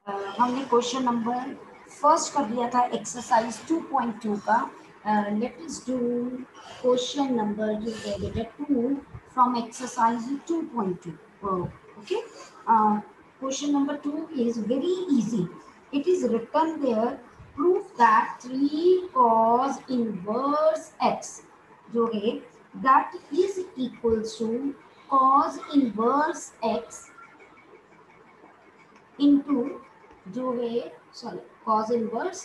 हमने question number first कर दिया था एक्सरसाइज 2.2 का. Let us do question number जो है बेटा 2 from exercise 2.2. Okay. Question number 2 is very easy. It is written there proof that 3 cos inverse x जो है that is equals to cos inverse x into जो है sorry cos inverse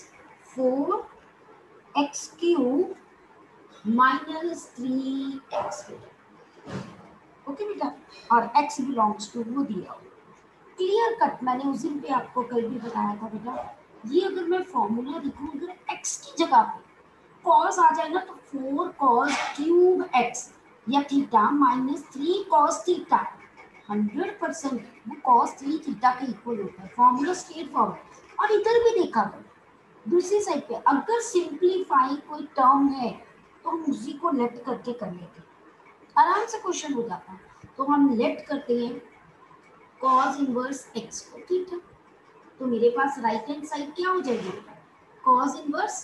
4x³ minus 3x. Okay बेटा. और x belongs to वो दिया. Clear cut. मैंने उस दिन पे आपको कल भी बताया था बेटा, ये अगर मैं फॉर्मूला लिखूं, अगर x की जगह पे cos आ जाए ना तो 4cos³ x या थीटा माइनस 3cos थीटा 100% वो cos 3 थीटा के इक्वल होता है. Formula straightforward. और इधर भी देखा करो दूसरी साइड पे अगर सिंप्लीफाई कोई टर्म है तो हम उसी को लेट करके कर लेते हैं, आराम से क्वेश्चन हो जाता है. तो हम लेट करते हैं cos इनवर्स x को. ठीक है. तो मेरे पास राइट हैंड साइड क्या हो जाएगी? cos inverse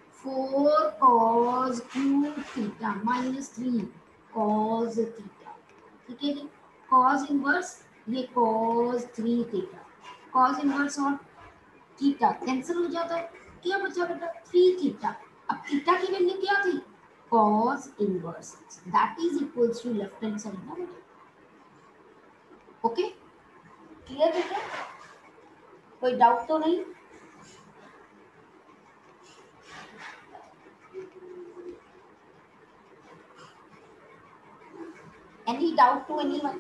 4cos³ theta minus 3cos theta. ठीक है जी. cos इनवर्स ये cos 3 थीटा. cos इनवर्स और थीटा कैंसिल हो जाता है. क्या बचा बेटा? 3 थीटा. अब थीटा की वैल्यू क्या थी? cos inverse that is equals to left hand side ना बेटा. ओके. क्लियर बेटा? कोई डाउट तो नहीं? Any doubt to anyone?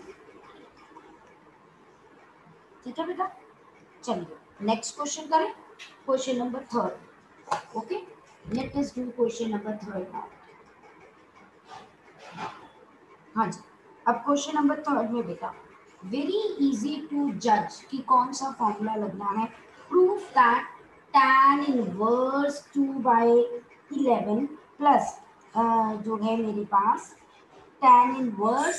ठीक है बेटा. चलिए नेक्स्ट क्वेश्चन करें. Question number 3. Okay. Let us do question number 3 now. हाँ जी. अब क्वेश्चन नंबर 3 में बेटा वेरी इजी टू जज कि कौन सा फॉर्मूला लगना है. Proof that tan inverse 2/11 plus जो है मेरे पास tan inverse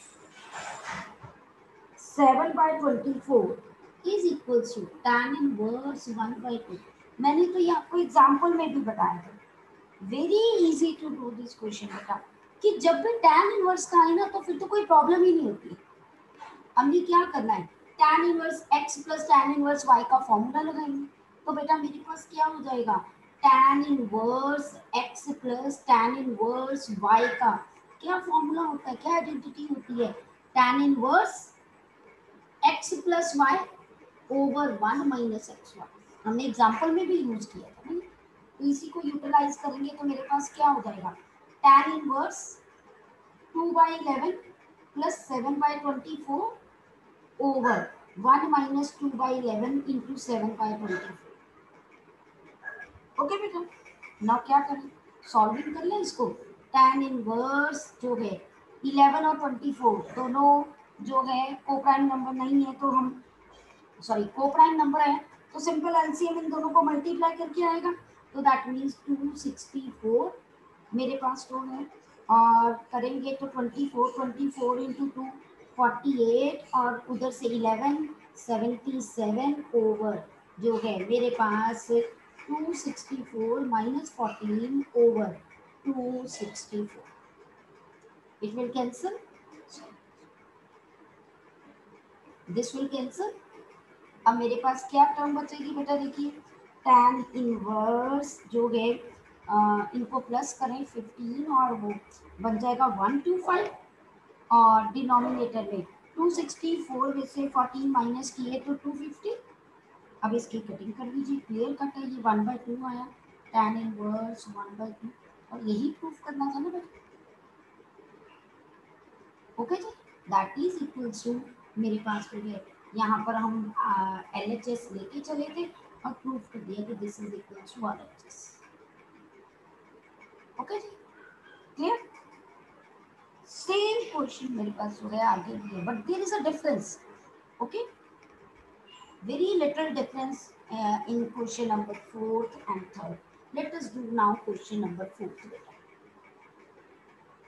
7/24 is equals to tan inverse 1/2. मैंने तो ये आपको एग्जाम्पल में भी बताया था. Very easy to do this question बेटा कि जब भी tan इनवर्स का है ना तो फिर तो कोई प्रॉब्लम ही नहीं होती. हमने क्या करना है? tan inverse x plus tan inverse y का फॉर्मूला लगाएंगे. तो बेटा मेरे पास क्या हो जाएगा? tan inverse x plus tan inverse y का क्या फॉर्मूला होता है? क्या आइडेंटिटी होती है? tan inverse x plus y over 1 minus x1. हमने एग्जाम्पल में भी यूज किया था नहीं. तो इसी को यूटिलाइज करेंगे तो मेरे पास क्या हो जाएगा? tan inverse 2/11 plus 7/24 over 1 minus 2/11 into 7/24. Okay बेटा. नाउ क्या करें? सॉल्विंग कर लें इसको. tan इनवर्स जो है 11 और 24 दोनों जो है कोप्राइम नंबर नहीं है तो हम सॉरी कोप्राइम नंबर है तो सिंपल एलसीएम इन दोनों को मल्टीप्लाई करके आएगा. तो दैट मीन्स 264 मेरे पास तो है. और करेंगे तो 24 इंटू 2 48 और उधर से 11 77 ओवर जो है मेरे पास 264 minus 14 over 264. It will cancel. This will cancel. अब मेरे पास क्या टर्म बचेगी बेटा? देखिए tan इनवर्स जो है इनको प्लस करें 15 और वो बन जाएगा 125 और डिनोमिनेटर में 264 में से 14 माइनस किए तो 250. अब इसकी कटिंग कर दीजिए. क्लियर कट है. ये 1/2 आया. tan इनवर्स 1/2 और यही प्रूफ करना था ना बेटा. ओके जी. दैट इज इक्वल्स टू मेरे पास जो है यहाँ पर हम LHS लेके चले थे और प्रूफ कर दिया कि this is equal to RHS. Okay जी. क्लियर. सेम क्वेश्चन मेरे पास जो है आगे भी है but there is a difference. Okay. Very little difference in question number 4th and 3rd. Let us do now question number 4th.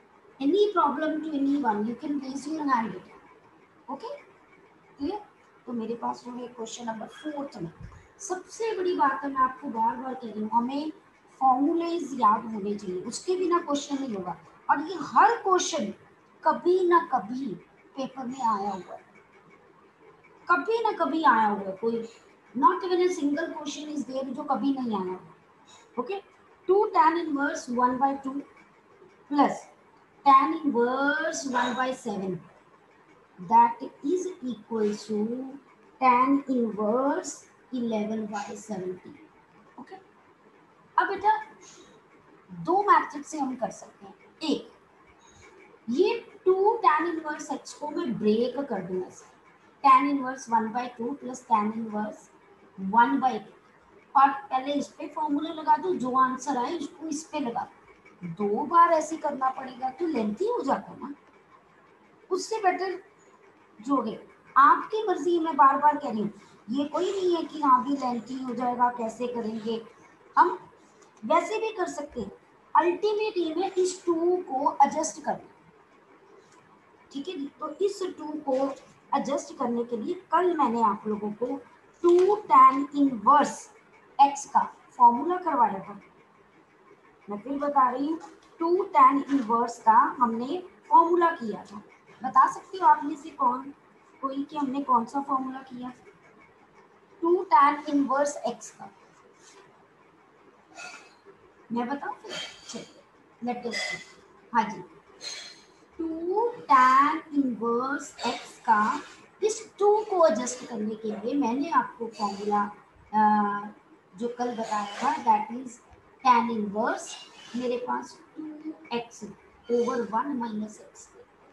Any problem to anyone, you can raise your hand. Okay. Clear. तो मेरे पास हो गया question number 4 में। सबसे बड़ी बात है, मैं आपको बार बार कह रही हूँ, हमें फॉर्मूलेज याद होने चाहिए, उसके बिना क्वेश्चन नहीं होगा। और ये हर क्वेश्चन कभी ना कभी पेपर में आया हुआ है, कभी ना कभी आया हुआ है, कोई not even a single question is there जो कभी नहीं आया हुआ। Okay, 2 tan inverse 1/2 plus tan inverse 1/7 that is equal to tan inverse 11/70। Okay, अब बेटा दो मैथड से हम कर सकते हैं। एक, ये 2 tan इनवर्स x को मैं ब्रेक कर दूंगा, tan inverse 1/2 plus tan inverse 1/2, और पहले इस पे फॉर्मूला लगा दो, जो आंसर आए उसको इस पे लगा दो। 2 बार ऐसे करना पड़ेगा तो लेंथी हो जाता है ना, उससे बेटर जोड़े। आपकी मर्जी, मैं बार बार कह रही हूँ, ये कोई नहीं है कि हाँ भी लेंथी हो जाएगा, कैसे करेंगे, हम वैसे भी कर सकते हैं। अल्टीमेट ये में इस 2 को एडजस्ट करना, ठीक है। तो इस 2 को एडजस्ट करने के लिए कल मैंने आप लोगों को 2 tan इनवर्स x का फॉर्मूला करवाया था। मैं फिर बता रही हूँ, 2 tan इनवर्स का हमने फॉर्मूला किया था। बता सकती हो आप में से कोई कि हमने कौन सा फॉर्मूला किया? 2 tan इनवर्स x का मैं बताऊं फिर? चलिए लेट अस सी। हाँ जी, 2 tan इनवर्स x का इस 2 को एडजस्ट करने के लिए मैंने आपको फॉर्मूला जो कल बताया था, दैट इज tan इनवर्स मेरे पास 2x ओवर 1 माइनस x।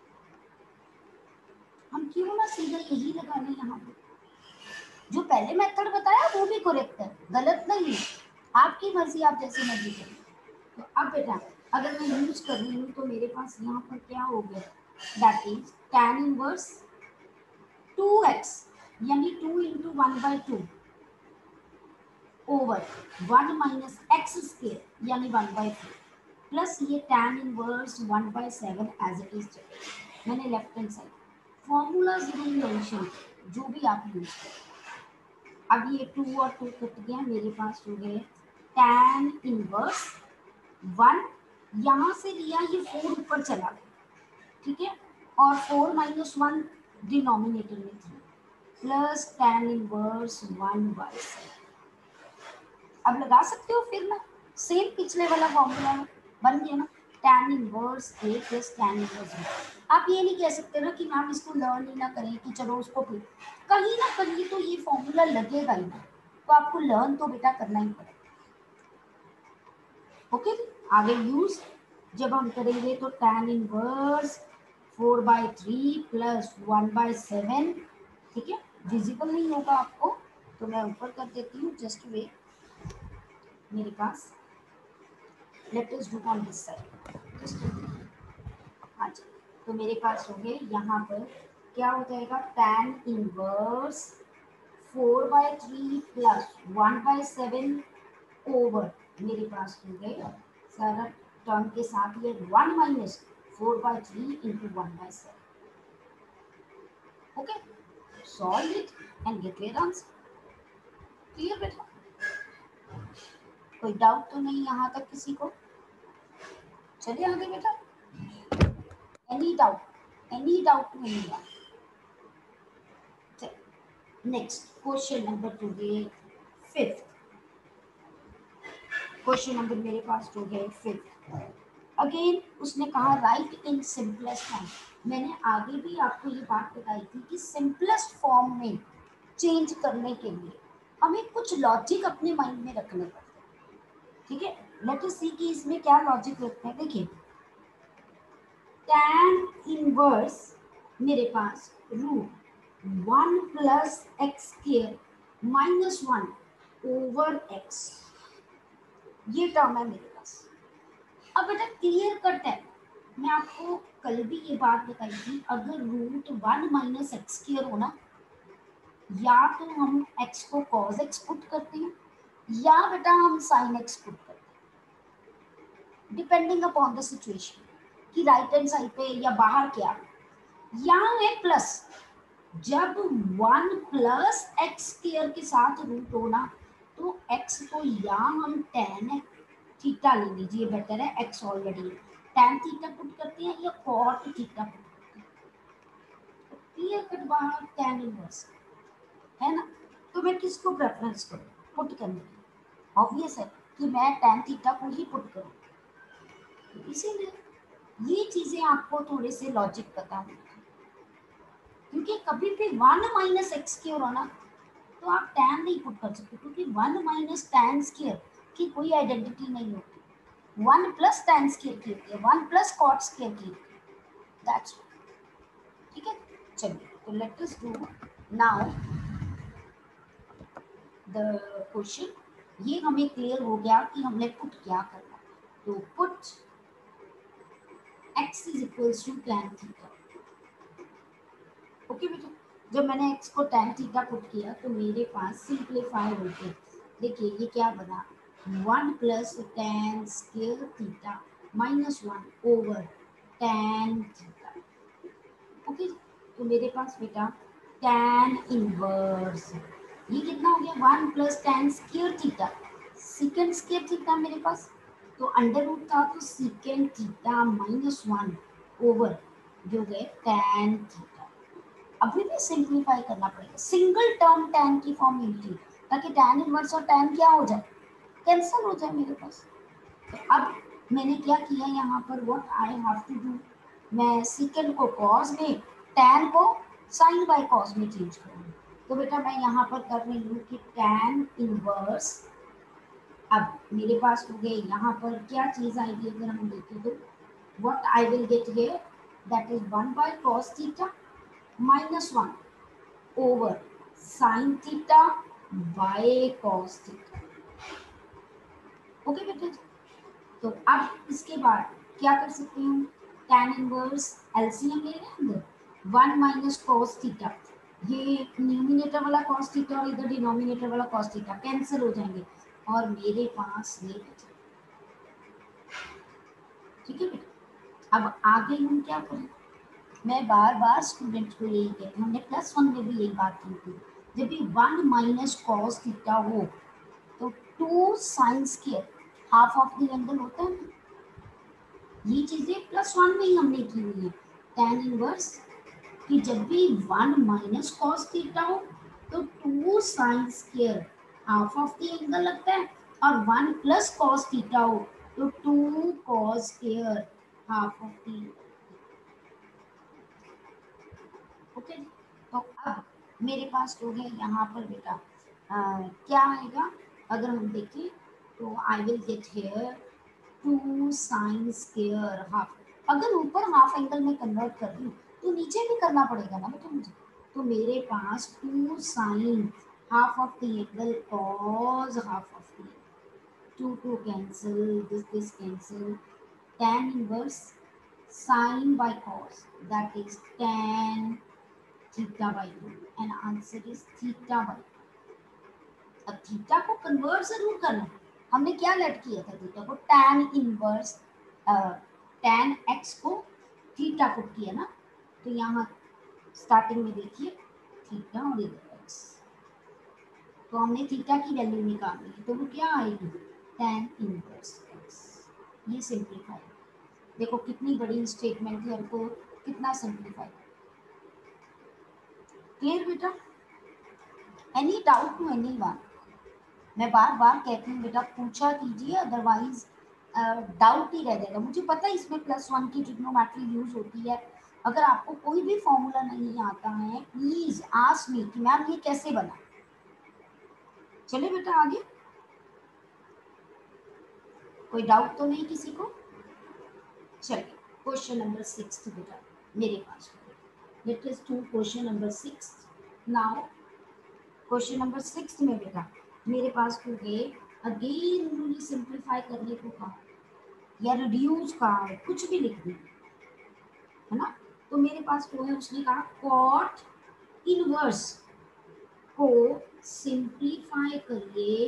हम क्यों ना सीधा यही लगा लें यहाँ पे, जो पहले मेथड बताया वो भी करेक्ट है, गलत नहीं है, आपकी मर्जी, आप जैसे मर्जी करें। तो अब बेटा अगर मैं यूज कर रही हूँ तो मेरे पास यहाँ पर क्या हो गया, that is tan inverse 2x यानी 2 into 1/2 over 1 minus x square यानी 1/4 प्लस ये tan inverse 1/7 as it is. मैंने लेफ्ट हैंड साइड फॉर्मूला जरूर मेंशन, जो भी आप यूज करें। अब ये 2 और 2 कट गया, मेरे पास हो गए tan इनवर्स 1, यहाँ से लिया ये 4 ऊपर चला गया, ठीक है, और 4 माइनस 1 डिनोमिनेटर में 3 प्लस tan इनवर्स 1/7। अब लगा सकते हो फिर ना, सेम पिछले वाला फॉर्मूला बन गया ना, tan inverse a plus tan inverse b। आप ये नहीं कह सकते ना कि मैम इसको लर्न ही ना करें, कि चलो उसको कहीं ना कहीं तो ये फॉर्मूला लगेगा ही ना, तो आपको लर्न तो बेटा करना ही पड़ेगा। ओके, आगे यूज जब हम करेंगे तो tan इनवर्स 4/3 प्लस 1/7, ठीक है, विजिबल नहीं होगा आपको तो मैं ऊपर कर देती हूँ, जस्ट वे मेरे पास, let us do on this side. हाँ जी, तो मेरे पास हो गए यहाँ पर क्या हो जाएगा, tan इनवर्स 4/3 प्लस 1/7 ओवर मेरे पास हो गए सारा टर्म के साथ ये 1 minus 4/3 into 1/7। Okay, solve it and get your answer. Clear बेटा? कोई डाउट तो नहीं यहाँ तक किसी को? चलिए आगे बेटा, एनी डाउट नहीं हुआ? नेक्स्ट क्वेश्चन नंबर टू गए 5th क्वेश्चन नंबर मेरे पास हो गए 5th। अगेन उसने कहा राइट इन सिंपलेस्ट फॉर्म। मैंने आगे भी आपको ये बात बताई थी कि सिंपलेस्ट फॉर्म में चेंज करने के लिए हमें कुछ लॉजिक अपने माइंड में रखने पड़ते हैं, ठीक है। लेट अस सी कि इसमें क्या लॉजिक रखते हैं। देखिए, tan इनवर्स मेरे पास root 1 plus x square minus 1 over x, ये टर्म है मेरे पास। अब बेटा क्लियर कट है, मैं आपको कल भी ये बात बताई थी, अगर रूट 1 माइनस एक्स स्क्वायर हो ना, या तो हम x को cos x पुट करते हैं या बेटा हम sin x पुट करते हैं, डिपेंडिंग अपॉन द सिचुएशन कि राइट हैंड साइड पे या बाहर क्या। यहाँ है प्लस, जब 1 प्लस एक्स स्क्वायर के साथ रूट हो ना, तो एक्स को या हम tan थीटा ले लीजिए, बेटर है, x already tan theta put करते हैं या cot थीटा पुट करते हैं, तो क्लियर कट बाहर tan इनवर्स है ना। तो मैं किसको प्रेफरेंस करूँ पुट करने की? ऑब्वियस है कि मैं tan थीटा को ही पुट करूँ, तो इसीलिए ये चीजें आपको थोड़े से लॉजिक पता होंगे, क्योंकि कभी भी 1 माइनस एक्स स्क्वायर होना, तो आप tan नहीं पुट कर सकते, क्योंकि 1 माइनस tan स्क्वायर की कोई आइडेंटिटी नहीं होती, 1 प्लस tan स्क्वायर की होती है, 1 प्लस cot स्क्वायर की होती है, दैट्स ठीक है। चलिए, तो let us do now the question. ये हमें क्लियर हो गया कि हमने पुट क्या करना, तो put x is equals to tan theta. Okay बेटा, जब मैंने x को tan थीटा पुट किया तो मेरे पास सिंप्लीफाई होके देखिए ये क्या बना, 1 plus tan square theta minus 1 over tan theta. Okay, तो मेरे पास बेटा tan इनवर्स ये कितना हो गया, 1 plus tan square theta, secant square theta मेरे पास, तो अंडर रूट था तो सीकेंड थीटा माइनस 1 ओवर जो गए tan थीटा। अभी भी सिंप्लीफाई करना पड़ेगा, सिंगल टर्म tan की फॉर्म में थी, ताकि tan इनवर्स और tan क्या हो जाए, कैंसिल हो जाए मेरे पास। तो अब मैंने क्या किया यहाँ पर, what I have to do, मैं सीकेंड को कॉस में, tan को साइन बाय कॉस में चेंज करूँगी। तो बेटा मैं यहाँ पर कर रही हूँ कि tan इनवर्स, अब मेरे पास हो गए यहाँ पर क्या चीज़ आएगी अगर हम देखें तो, what I will get here, that is 1 by cos theta minus 1 over sine theta by cos theta. Okay बेटा, तो अब इसके बाद क्या कर सकते हैं, tan इनवर्स एलसीएम ले रहे हैं अंदर, 1 माइनस कॉस थीटा, ये न्यूमिनेटर वाला कॉस थीटा और इधर डिनोमिनेटर वाला कॉस थीटा कैंसिल हो जाएंगे, और मेरे पास ये बचा, ठीक है बेटा। अब आगे हम क्या करें, मैं बार बार स्टूडेंट को यही कहती हूँ, हमने +1 में भी यही बात की थी, जब भी 1 माइनस कॉस थीटा हो तो 2 sine square half of the angle होता है ना, ये चीजें +1 में ही हमने की हुई है। tan इनवर्स कि जब भी 1 माइनस कॉस थीटा हो तो 2 sine square half of the angle लगता है, और 1 प्लस कॉस थीटा हो तो 2 cos square half of the. Okay, तो अब मेरे पास हो गया यहाँ पर बेटा क्या आएगा, अगर हम देखें तो I will get here 2 sine square half, अगर ऊपर हाफ एंगल में कन्वर्ट कर दूँ तो नीचे भी करना पड़ेगा ना बेटा मुझे, तो मेरे पास 2 sine half of the angle cos half of the, 2 cancel, this cancel, tan inverse sin by cos, that is tan theta by 2 and answer is theta by 2। अब थीटा को कन्वर्ट जरूर करना है, हमने क्या लेट किया था थीटा को, tan इनवर्स tan x को थीटा पुट किया ना, तो यहाँ स्टार्टिंग में देखिए थीटा और इधर x, तो हमने थीटा की वैल्यू निकालनी है, तो वो क्या आएगी, tan इनवर्स x। ये सिंप्लीफाई, देखो कितनी बड़ी स्टेटमेंट है, हमको कितना सिंप्लीफाई, क्लियर बेटा, any doubt to anyone, मैं बार बार कहती हूँ बेटा पूछा कीजिए, अदरवाइज डाउट ही रह जाएगा। मुझे पता है इसमें +1 की ट्रिग्नोमेट्री यूज होती है, अगर आपको कोई भी फॉर्मूला नहीं आता है प्लीज आस्क मी कि मैम ये कैसे बना। चलिए बेटा आगे, कोई डाउट तो नहीं किसी को, चलिए क्वेश्चन नंबर 6 बेटा मेरे पास, let us do question number 6 now. Question number 6 में बेटा मेरे पास हो गए, अगेन उन्होंने सिंप्लीफाई करने को कहा या रिड्यूस कहा है, कुछ भी लिख दें, है ना। तो मेरे पास वो है, उसने कहा कॉट इनवर्स को सिंप्लीफाई करिए,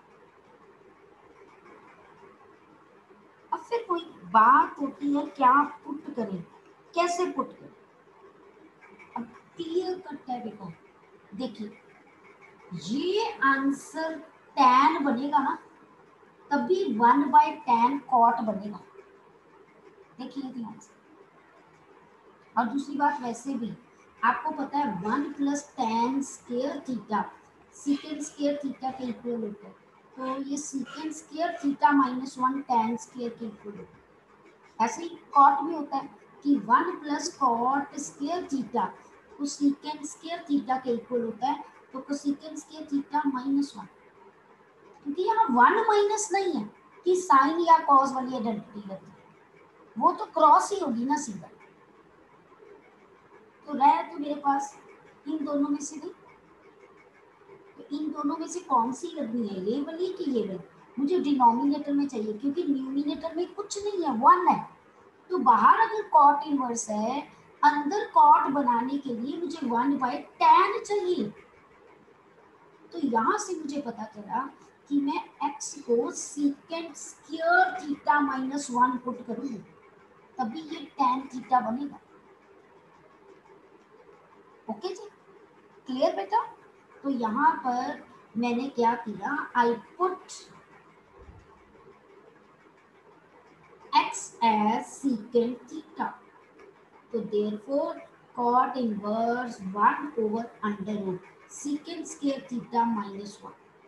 अब फिर कोई बात होती है क्या पुट करें, कैसे पुट करें, अब क्लियर कट है बेटा। देखिए ये आंसर tan बनेगा ना, तभी 1/tan cot बनेगा। देखिए ध्यान से। और दूसरी बात, वैसे भी आपको पता है 1 + tan square theta secant square theta के इक्वल होता है, तो ये secant square theta -1 tan square के इक्वल होता है। ऐसे ही कॉट में होता है कि 1 + cot स्क्वायर थीटा तो सीकेंट स्क्वायर थीटा के इक्वल होता है, तो कोसेकेंट स्क्वायर थीटा -1, क्योंकि यहाँ 1 माइनस नहीं है कि साइन या कॉस वाली आइडेंटिटी रहती है, वो तो क्रॉस ही होगी ना सीधा। तो रह तो मेरे पास इन दोनों में से नहीं, तो इन दोनों में से कौन सी करनी है, ये वाली कि ये वाली? मुझे डिनोमिनेटर में चाहिए, क्योंकि न्यूमिनेटर में कुछ नहीं है, 1 है। तो बाहर अगर कॉट इनवर्स है, अंदर कॉट बनाने के लिए मुझे 1/tan चाहिए। तो यहाँ से मुझे पता चला कि मैं x को सीकेंट स्क्वायर थीटा -1 पुट करूंगी, तभी ये tan थीटा बनेगा। ओके जी, क्लियर बेटा? तो यहाँ पर मैंने क्या किया, I put x as secant theta, तो therefore cot inverse 1/√, secant square theta -1।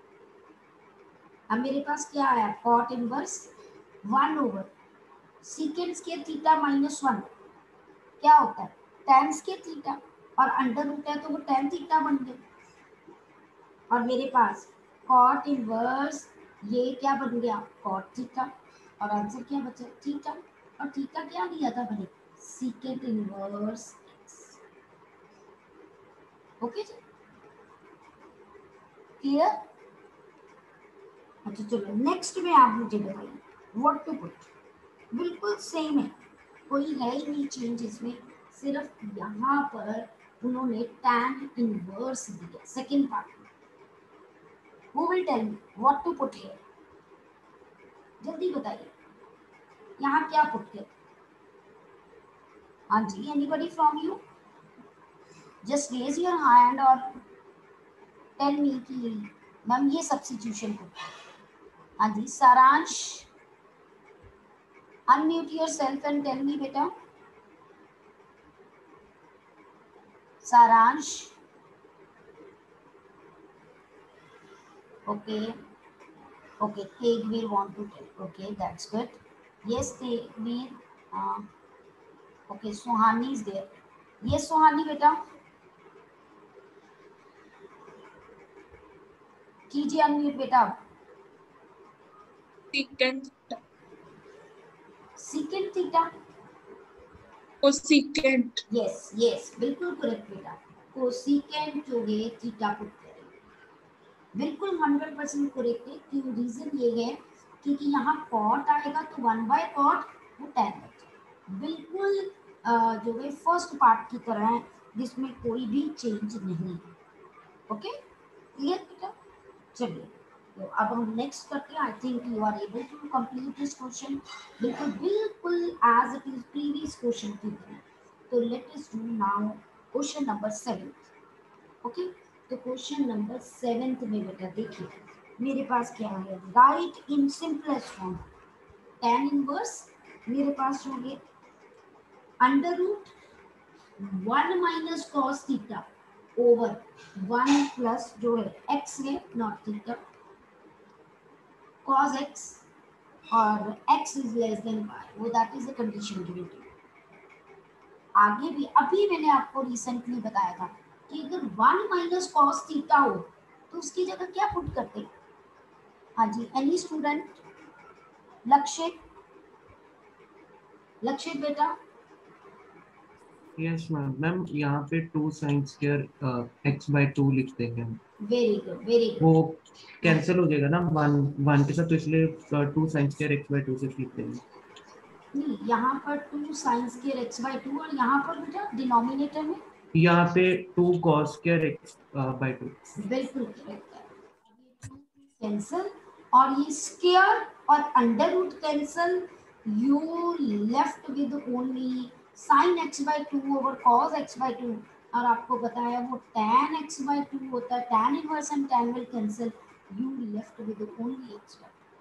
अब मेरे पास क्या आया, cot inverse 1/, secant square theta -1 क्या होता है, tan square theta, और अंडर रूट है तो वो tan theta बन गया। और मेरे पास cot इनवर्स ये क्या बन गया, cot थीटा, और आंसर क्या बचा, थीटा। और थीटा क्या दिया था मैंने, सीकेंट इनवर्स x। ओके जी, क्लियर? अच्छा चलो नेक्स्ट में आप मुझे बताइए व्हाट टू पुट। बिल्कुल सेम है, कोई है ही नहीं चेंज इसमें, सिर्फ यहाँ पर उन्होंने tan इनवर्स दिया सेकेंड पार्ट में। Who will tell me what to put here? जल्दी बताइए, यहाँ क्या पुट किया? हाँ जी, anybody from you, just raise your hand और टेल मी कि मैम ये सब्स्टिट्यूशन को। हाँ जी, Saransh, unmute yourself and tell me बेटा। Saransh, okay okay, Tegveer want to tell, okay that's good, yes Tegveer, okay Suhani is there, yes Suhani बेटा कीजिए अनम्यूट बेटा। secant secant theta, cosecant yes yes बिल्कुल करेक्ट बेटा, कोसेकेंट जो है थीटा पुट करेंगे, बिल्कुल 100% करेक्ट है। क्यों, रीजन ये है क्योंकि यहाँ कॉट आएगा तो 1/cot वो tan बचेगा, बिल्कुल जो है फर्स्ट पार्ट की तरह है जिसमें कोई भी चेंज नहीं है। ओके क्लियर बेटा? चलिए तो अब हम नेक्स्ट करते हैं। I think you are able to complete this question, बिल्कुल बिल्कुल as it is previous question की तरह। तो let us do now question number 7। Okay, तो क्वेश्चन नंबर 7 में बेटा देखिए मेरे पास क्या है, right in simplest form tan inverse, मेरे पास हो गए √1 - cos थीटा ओवर 1 प्लस जो है x है नॉट थीटा cos x, और x is less than y, वो that is the condition given to. आगे भी अभी मैंने आपको रिसेंटली बताया था कि अगर 1 - cos थीटा हो तो उसकी जगह क्या पुट करते हैं। हाँ जी, एनी स्टूडेंट, लक्षित, लक्षित बेटा। यस मैम, मैम यहाँ पे 2 sin स्क्वायर x/2 लिख देंगे हम, वेरी गुड वेरी वो गुड। कैंसिल हो जाएगा ना 1 के साथ, तो इसलिए 2 sin स्क्वायर x/2 से लिख देंगे। नहीं, यहाँ पर 2 sin स्क्वायर x/2 और यहाँ पर बेटा डिनोमिनेटर में यहाँ पे 2 cos स्क्वायर x/2। बिल्कुल करेक्ट है। ये 2 कैंसिल और ये स्क्वायर और under root cancel, you left with only sin x/2 over cos x/2। और आपको बताया वो tan x/2 होता है, tan inverse and tan will cancel, you left with only x/2।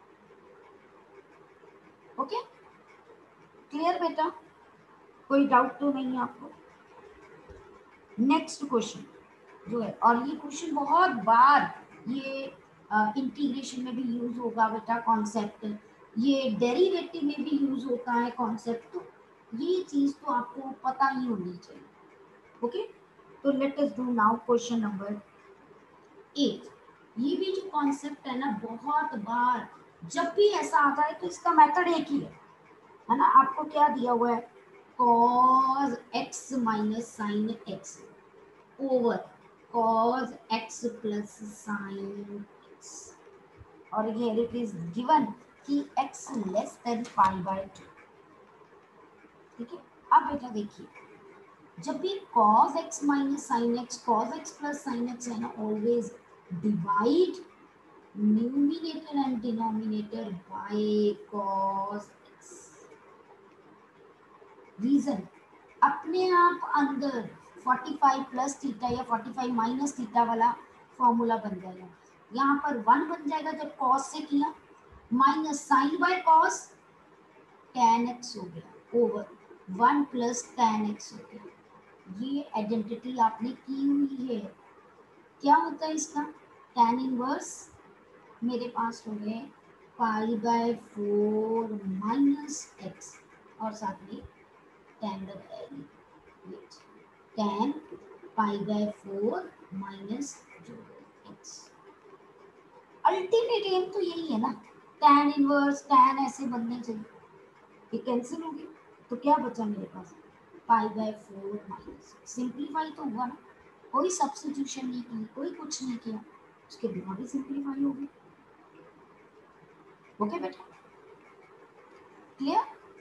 Okay, clear बेटा, कोई डाउट तो नहीं है आपको? नेक्स्ट क्वेश्चन जो है, और ये क्वेश्चन बहुत बार ये इंटीग्रेशन में भी यूज होगा बेटा कॉन्सेप्ट, ये डेरिवेटिव में भी यूज होता है कॉन्सेप्ट, तो ये चीज तो आपको पता ही होनी चाहिए। ओके, तो let us do now question number 8। ये भी जो कॉन्सेप्ट है ना, बहुत बार जब भी ऐसा आता है तो इसका मेथड एक ही है ना। आपको क्या दिया हुआ है, cos x minus sine x over cos x plus sine x, और here it is given कि x लेस देन π/2। ठीक है, अब बेटा देखिए, जब भी cos x minus sine x, cos x plus sine x है ना, always divide numerator and denominator by cos x। Reason, अपने आप अंदर 45 प्लस थीटा या 45 माइनस थीटा वाला फॉर्मूला बन जाएगा। यहाँ पर 1 बन जाएगा जब कॉस से किया, minus sine by cos tan x हो गया ओवर 1 प्लस tan x हो गया। ये आइडेंटिटी आपने की हुई है। क्या होता है इसका tan इनवर्स, मेरे पास हो गए π/4 माइनस x, और साथ में tan tan π/4 minus x। Ultimate aim तो यही है ना, tan इनवर्स tan ऐसे बनने चाहिए, ये कैंसिल हो गया, तो क्या बचा मेरे पास π/4 माइनस, सिंप्लीफाई तो हुआ ना, कोई सब्स्टिट्यूशन नहीं की, कोई कुछ नहीं किया, उसके बिना भी सिंप्लीफाई हो गई। ओके बेटा, क्लियर?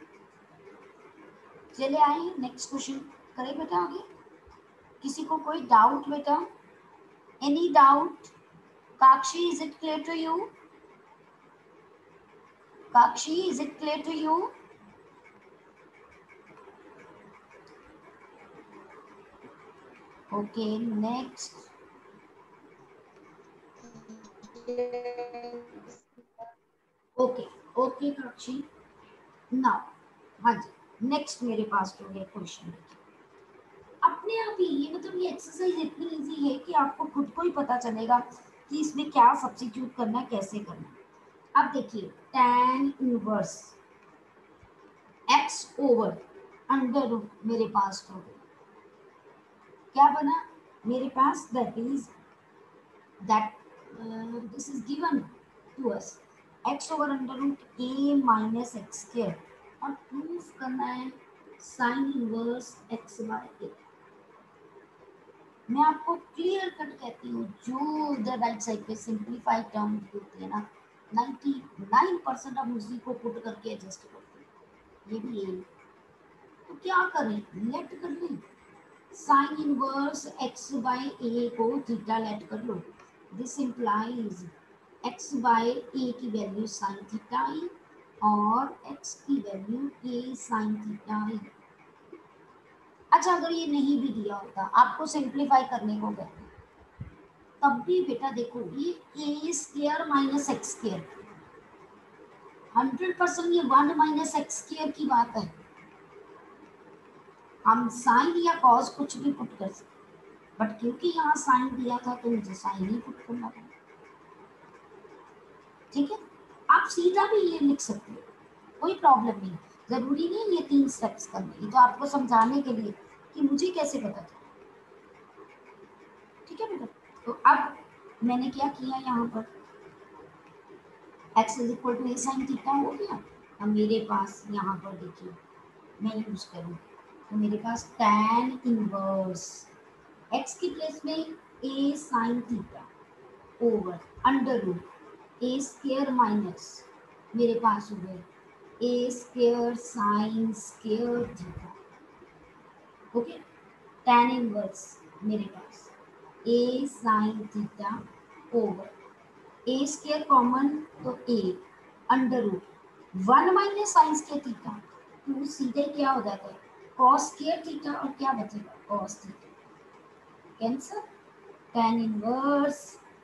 चले आइए नेक्स्ट क्वेश्चन करें बेटा आगे। किसी को कोई डाउट बेटा, any doubt? Kakshi, is it clear to you? Kakshi, is it clear to you? Okay, next. Okay, okay Kakshi. Now, हाँ जी, नेक्स्ट मेरे पास जो है क्वेश्चन अपने आप ही, ये मतलब ये एक्सरसाइज इतनी इजी है कि आपको खुद को ही पता चलेगा कि इसमें क्या सब्स्टिट्यूट करना है, कैसे करना है। अब देखिए, tan inverse x over under root मेरे पास हो गया, क्या बना मेरे पास, that is that this is given to us x over under root a minus x square, और प्रूफ करना है sine inverse x by a। मैं आपको क्लियर कट कहती हूँ, जो उधर राइट साइड पे सिंप्लीफाइड टर्म होती है ना, 99% हम उसी को पुट करके एडजस्ट करते हैं, ये भी यही। तो क्या करें, लेट कर लें, sine inverse x by a को थीटा लेट कर लो, this implies x by a की वैल्यू साइन थीटा आई और x की वैल्यू a साइन थीटा आई। अच्छा, अगर ये नहीं भी दिया होता, आपको सिंप्लीफाई करने को कहते, तब भी बेटा देखो, ये a square minus x square, 100% ये 1 माइनस एक्स स्क्वायर की बात है। हम साइन या कॉस कुछ भी पुट कर सकते, बट क्योंकि यहाँ साइन दिया था तो मुझे साइन ही पुट करना था। ठीक है, आप सीधा भी ये लिख सकते हो, कोई प्रॉब्लम नहीं, जरूरी नहीं ये 3 स्टेप्स करने, ये तो आपको समझाने के लिए कि मुझे कैसे पता चला। ठीक है बेटा, तो अब मैंने क्या किया, यहाँ पर x is equal to a sine theta हो गया। अब मेरे पास यहाँ पर देखिए, मैं यूज करूँ तो मेरे पास tan इनवर्स x की प्लेस में a sine theta over under root a square minus मेरे पास हो गए a square sine square theta. Okay, tan inverse मेरे पास a sine theta over a square common तो a under root 1 minus sine square theta, तो सीधे क्या हो जाता है cos स्क्वायर थीटा, और क्या बचेगा cos theta. Cancel, tan inverse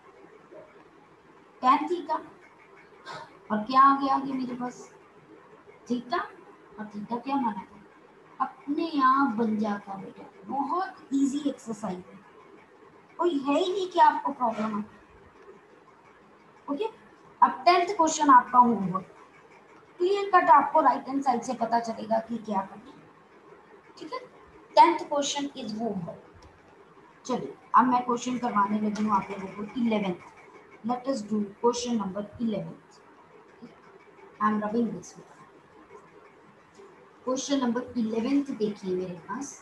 tan theta, और क्या आ गया आगे मेरे पास, थीटा, और थीटा क्या माना था, अपने आप बन जाता बेटा। बहुत इजी एक्सरसाइज है, कोई है ही नहीं कि आपको प्रॉब्लम है। ओके, अब 10th क्वेश्चन आपका होमवर्क, क्लियर कट आपको राइट हैंड साइड से पता चलेगा कि क्या करना है। ठीक है, 10th क्वेश्चन इज होमवर्क। चलिए अब मैं क्वेश्चन करवाने लगी हूँ आप लोगों को 11th। Let us do question number 11th। I am rubbing this. Question number 11th देखिए मेरे पास,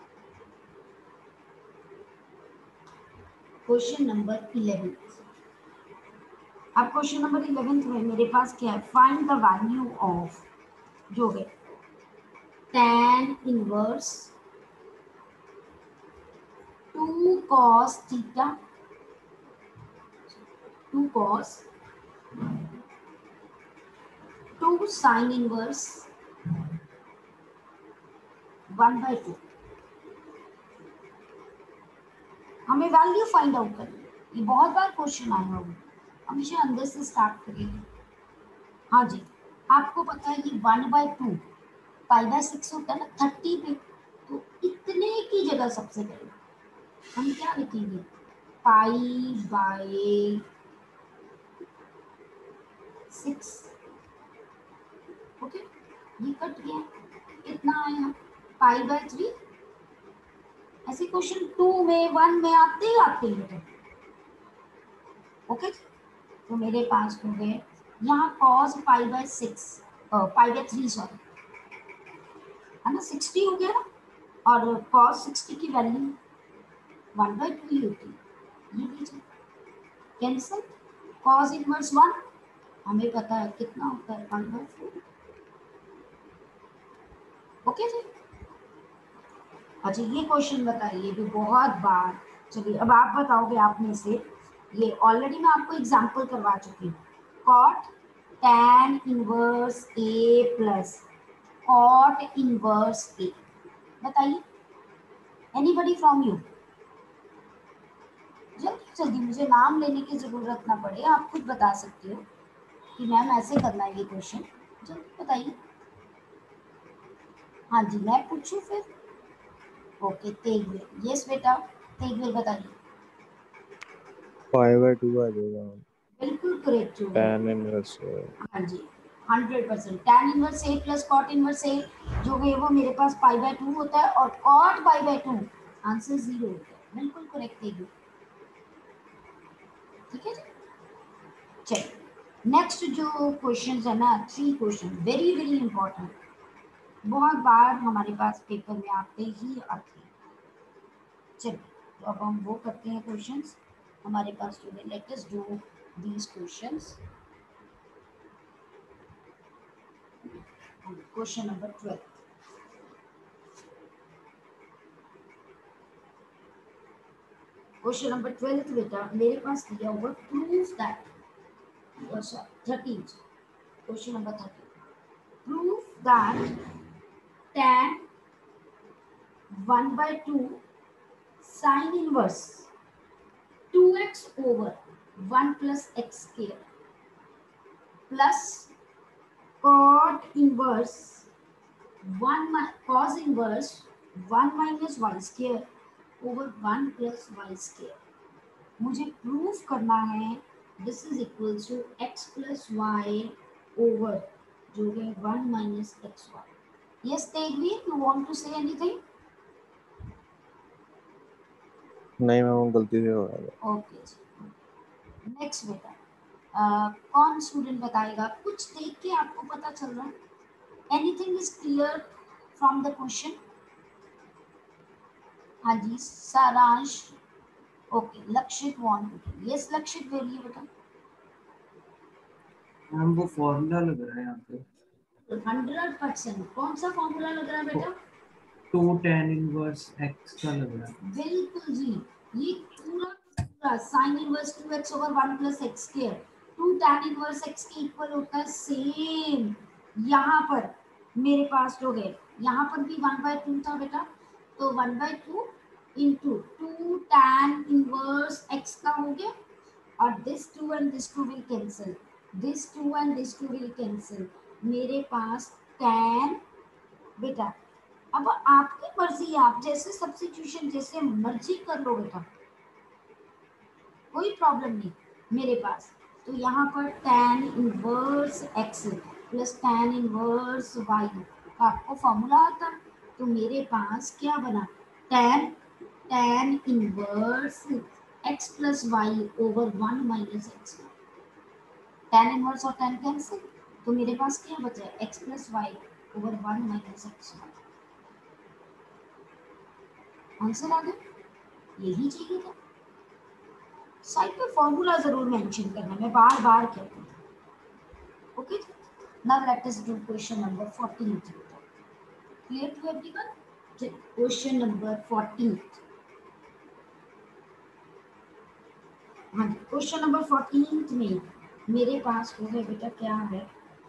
क्वेश्चन नंबर 11th। अब क्वेश्चन नंबर 11th में मेरे पास क्या है, फाइंड द वैल्यू ऑफ जो है tan inverse 2 cos theta, 2 cos 2 sin inverse 1/2। हमें वैल्यू फाइंड आउट करनी है। ये बहुत बार क्वेश्चन आया होगा, हमेशा अंदर से स्टार्ट करेंगे। हाँ जी, आपको पता है कि 1/2 π/6 होता है ना 30 पे, तो इतने की जगह सबसे पहले हम क्या लिखेंगे, π/6। ओके, ये कट गया, कितना आया π/3। ऐसे क्वेश्चन 2 में 1 में आते ही आते हैं। ओके, तो मेरे पास हो गए यहाँ cos π/6 π/3 सॉरी, है ना, 60 हो गया ना, और cos 60 की वैल्यू 1/2 ही होती है। ये लीजिए कैंसिल, cos इनवर्स 1 हमें पता है कितना होता है 1/4। ओके जी, अच्छा ये क्वेश्चन बताइए भी बहुत बार। चलिए अब आप बताओगे आप में से, ये ऑलरेडी मैं आपको एग्जांपल करवा चुकी हूँ, cot tan inverse a plus cot inverse a। बताइए एनीबडी फ्रॉम यू, जल्दी जल्दी, मुझे नाम लेने की जरूरत ना पड़े, आप खुद बता सकते हो कि मैम ऐसे करना है ये क्वेश्चन, जल्दी बताइए। हाँ जी मैं पूछूं फिर, ओके तेजवीर, यस बेटा तेजवीर बताइए। 5/2 आ जाएगा। बिल्कुल करेक्ट हो गए। tan इनवर्स हाँ जी 100%, tan inverse a plus cot inverse a जो है वो मेरे पास π/2 होता है, और कॉट π/2 आंसर 0 होता है। बिल्कुल करेक्ट है, ठीक है जी। चलिए नेक्स्ट जो क्वेश्चन है ना, 3 क्वेश्चन वेरी वेरी इंपॉर्टेंट, बहुत बार हमारे पास पेपर में आते ही आते हैं। चलिए तो अब हम वो करते हैं क्वेश्चंस हमारे पास जो है, let us do these questions. Question number 12, question number 12 बेटा मेरे पास दिया हुआ, prove that, sorry 13, question number 13, prove that tan 1/2 sin inverse 2x over 1 plus x square plus cot inverse 1 cos inverse 1 minus y square over 1 plus y square। मुझे proof करना है this is equal to x plus y over जो है 1 minus x y. Yes Tejveer, you want to say anything? नहीं ma'am, गलती से हो गया। ओके जी, नेक्स्ट बेटा कौन स्टूडेंट बताएगा, कुछ देख के आपको पता चल रहा है, anything is clear from the question? हाँ जी सारांश, ओके लक्षित वांट, यस लक्षित बोलिए बेटा। मैम वो फॉर्मूला लग रहा है यहाँ पे, 100%, कौन सा फॉर्मूला लग रहा है बेटा? 2 tan इनवर्स x का लग रहा है। बिल्कुल जी, ये पूरा पूरा sin inverse 2x over 1 plus x square 2 tan inverse x के इक्वल होता है सेम। यहाँ पर मेरे पास जो है यहाँ पर भी 1/2 था बेटा, तो 1/2 इंटू 2 tan इनवर्स x का हो गया, और this 2 and this 2 will cancel, this 2 and this 2 will cancel, मेरे पास tan बेटा। अब आपकी मर्जी, आप जैसे सब्स्टिट्यूशन जैसे मर्जी कर लो बेटा, कोई प्रॉब्लम नहीं मेरे पास। तो यहाँ पर tan inverse x plus tan inverse y का आपको फॉर्मूला आता, तो मेरे पास क्या बना, tan inverse x plus y over 1 minus x. tan inverse और tan कैंसिल, तो मेरे पास क्या बचा, x plus y over 1 minus x. Answer आ गया, यही चाहिए था। साइड पे फॉर्मूला जरूर मेंशन करना, मैं बार बार कहती हूँ। Okay, now let us do question number 14। Clear to everyone? Question number 14। हाँ, क्वेश्चन नंबर 14 में मेरे पास हो गया बेटा, क्या है,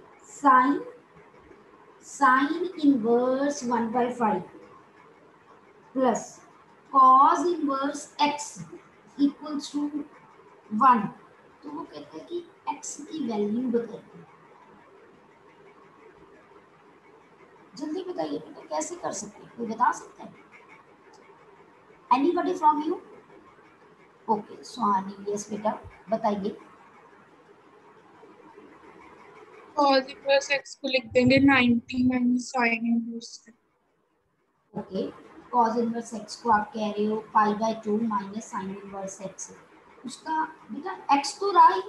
sine inverse 1/5 plus cos inverse x equals to 1। तो वो कहते हैं कि x की वैल्यू बताइए। जल्दी बताइए बेटा, कैसे कर सकते हैं, कोई बता सकता है? Anybody from you? Okay Suhani, yes बेटा बताइए। cos इनवर्स x को लिख देंगे 90 minus sin inverse. Okay, cos inverse x को आप कह रहे हो π/2 माइनस साइन इनवर्स x। उसका बेटा x तो रहा ही,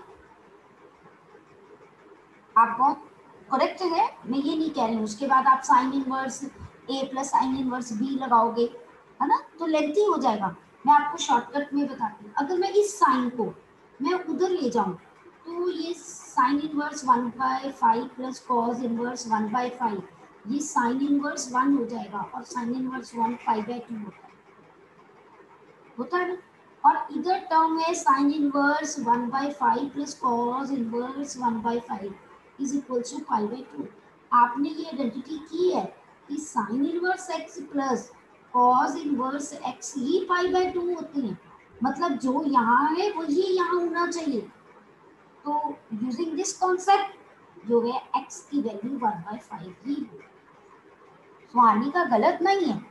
आप बहुत करेक्ट है, मैं ये नहीं कह रही हूँ। उसके बाद आप sine inverse a plus sine inverse b लगाओगे, है ना, तो लेंथी हो जाएगा। मैं आपको शॉर्टकट में बताती हूँ। अगर मैं इस साइन को मैं उधर ले जाऊँ, तो ये sine inverse 1/5 plus cos inverse 1/5, ये साइन इनवर्स 1 हो जाएगा, और साइन इनवर्स 1 π/2 होता है ना। और इधर टर्म है sine inverse 1/5 plus cos inverse 1/5 is equal to π/2। आपने ये आइडेंटिटी की है कि sine inverse x plus cos inverse x ही π/2 होते हैं, मतलब जो यहाँ है वही यहाँ होना चाहिए। तो यूजिंग दिस कॉन्सेप्ट जो है x की वैल्यू 1/5 ही है। स्वानी का गलत नहीं है,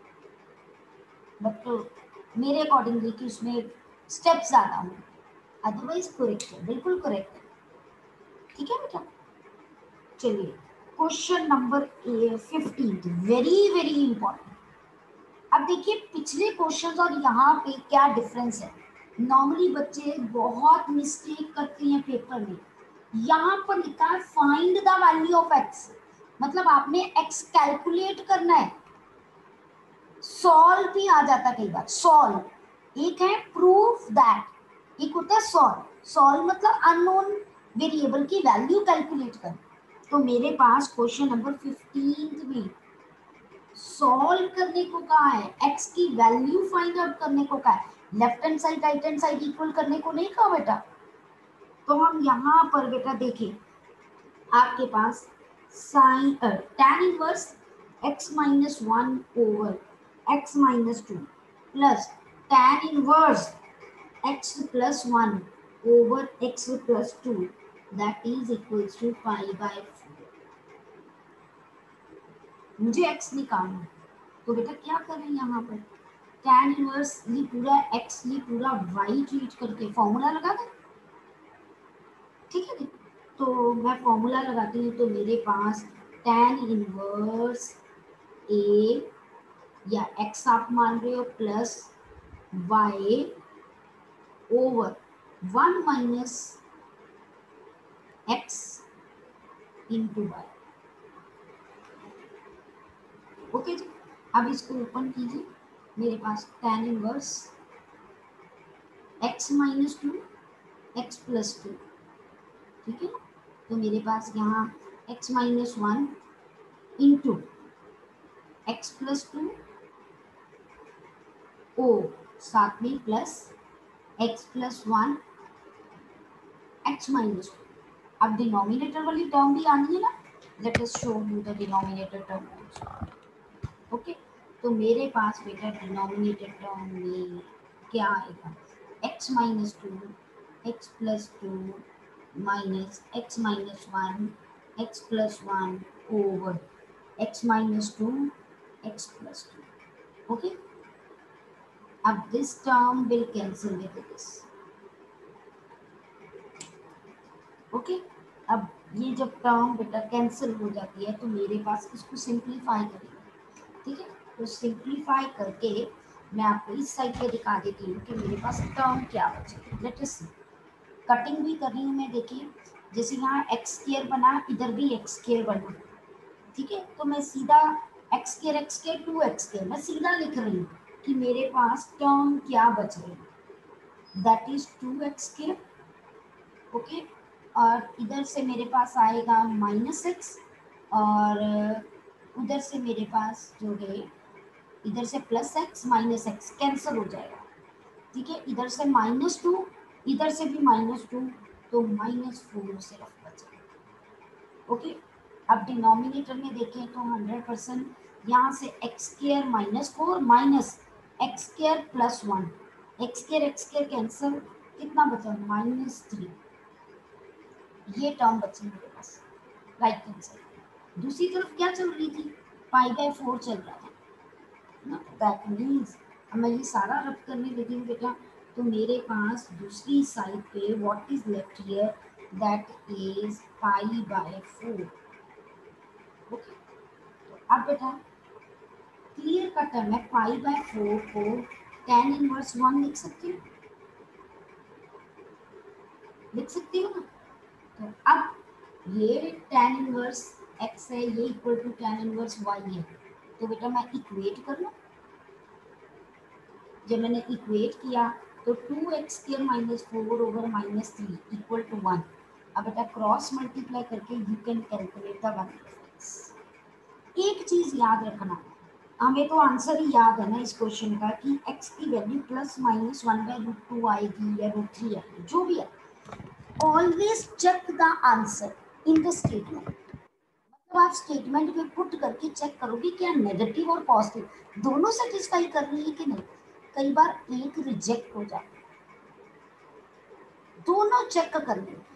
बट मेरे अकॉर्डिंगली कि उसमें स्टेप ज़्यादा हों, अदरवाइज करेक्ट है, बिल्कुल करेक्ट है। ठीक है बेटा, चलिए question number 15, very very important. अब देखिए पिछले क्वेश्चन और यहाँ पे क्या डिफरेंस है। नॉर्मली बच्चे बहुत मिस्टेक करते हैं पेपर में। यहाँ पर लिखा है find the value of x, मतलब आपने एक्स कैलकुलेट करना है। सॉल्व भी आ जाता कई बार, सॉल्व एक है, प्रूफ दैट एक होता है सॉल्व। सॉल्व मतलब अननोन वेरिएबल की वैल्यू कैलकुलेट कर। तो मेरे पास क्वेश्चन नंबर 15 में सॉल्व करने को कहा है, एक्स की वैल्यू फाइंड आउट करने को कहा है, left hand side right hand side equal करने को नहीं कहा बेटा। तो हम यहाँ पर बेटा देखें, आपके पास sine tan inverse x minus 1 over x minus 2 plus tan inverse x plus 1 over x plus 2 that is equals to π/4। मुझे x निकालना है, तो बेटा क्या करें यहाँ पर, tan इनवर्स ये पूरा x ये पूरा y ट्रीट करके फॉर्मूला लगा दें। ठीक है, तो मैं फॉर्मूला लगाती हूँ। तो मेरे पास tan इनवर्स a या x आप मान रहे हो plus y over 1 minus x into y. Okay जी, अब इसको ओपन कीजिए। मेरे पास tan inverse x minus 2 x plus 2, ठीक है ना। तो मेरे पास यहाँ x minus 1 into x plus 2 ओ साथ में plus x plus 1 x minus 2। अब डिनोमिनेटर वाली टर्म भी आनी है ना, late us show you the denominator term. Okay, तो मेरे पास बेटा डिनोमिनेटर टर्म में क्या आएगा, x minus two x plus two minus x minus one x plus one over x minus two x plus two. Okay, अब this term will cancel with this. Okay, अब ये जब टर्म बेटा cancel हो जाती है तो मेरे पास इसको सिंप्लीफाई करेंगे। ठीक है, तो सिंप्लीफाई करके मैं आपको इस साइड पे दिखा देती हूँ कि मेरे पास टर्म क्या बचे। लेट अस सी, कटिंग भी कर रही हूँ मैं। देखिए जैसे यहाँ एक्स स्क्वायर बना, इधर भी एक्स स्क्वायर बना। ठीक है, तो मैं सीधा x square two x square मैं सीधा लिख रही हूँ कि मेरे पास टर्म क्या बच रही है, that is two x square. Okay, और इधर से मेरे पास आएगा माइनस एक्स, और उधर से मेरे पास जो है इधर से plus x minus x cancel हो जाएगा। ठीक है, इधर से माइनस टू, इधर से भी माइनस टू, तो माइनस फोर सिर्फ बचा। ओके, अब डिनोमिनेटर में देखें तो 100% यहाँ से x square minus four minus x square plus one, x square cancel, कितना बचा माइनस थ्री। ये टर्म बची मेरे पास राइट हैंड साइड। दूसरी तरफ क्या चल रही थी, पाई बाय फोर चल रहा था ना, दैट मीन्स अब मैं ये सारा रब करने लगी हूँ बेटा, तो मेरे पास दूसरी साइड पे what is left here, that is pi by four. Okay, तो अब बेटा क्लियर कट है, मैं पाई बाय फोर को tan इनवर्स वन लिख सकती हूँ, लिख सकती हूँ ना। तो अब ये tan इनवर्स x है, ये equal to tan inverse y है, तो बेटा मैं इक्वेट कर लूँ। जब मैंने इक्वेट किया तो 2x square minus four over minus three equal to one. अब बेटा क्रॉस मल्टीप्लाई करके you can calculate the value of x। एक चीज याद रखना, हमें तो आंसर ही याद है ना इस क्वेश्चन का कि x की value plus minus one by root two आएगी या रूट थ्री आएगी, जो भी है always check the answer in the statement. मतलब आप स्टेटमेंट में पुट करके चेक करोगे क्या नेगेटिव और पॉजिटिव दोनों सेटिस्फाई कर रही है कि नहीं। कई बार एक रिजेक्ट हो जाता है, दोनों चेक करने।